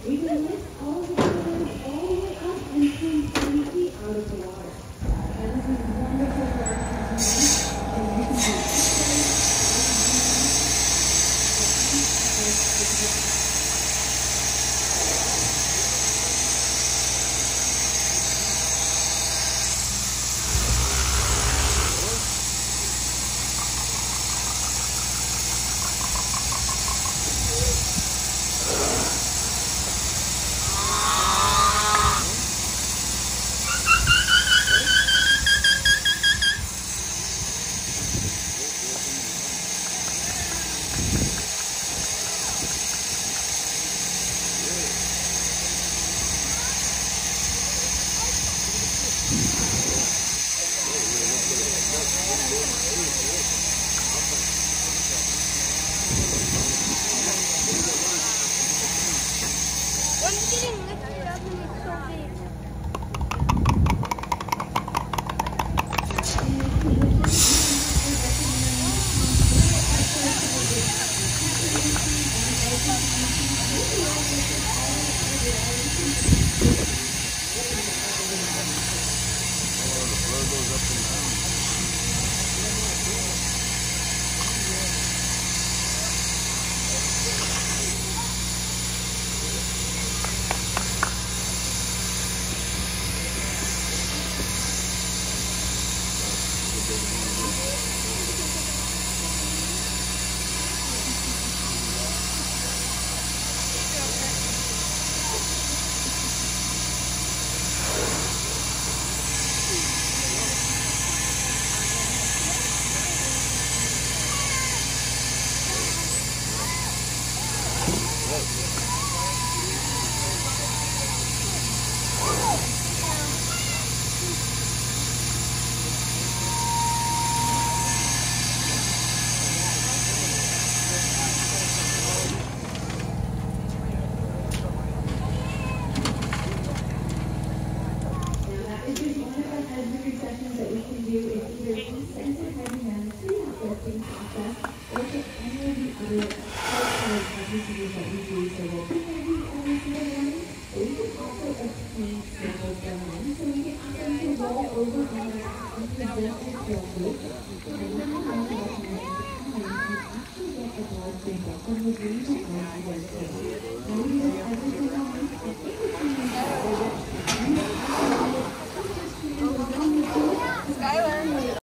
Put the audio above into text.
We can lift all the fluids all the way up and swim 30 feet out of the water. And this is wonderful for our community. And you can do One's getting lifted up and it's so big.